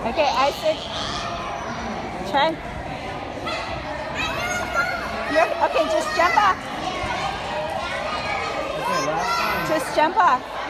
Okay, Isaac. Chen. Okay, just jump off. Okay, last time. Just jump off.